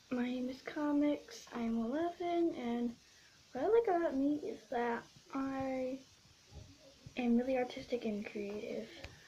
My name is Comics. I'm 11, and what I like about me is that I am really artistic and creative.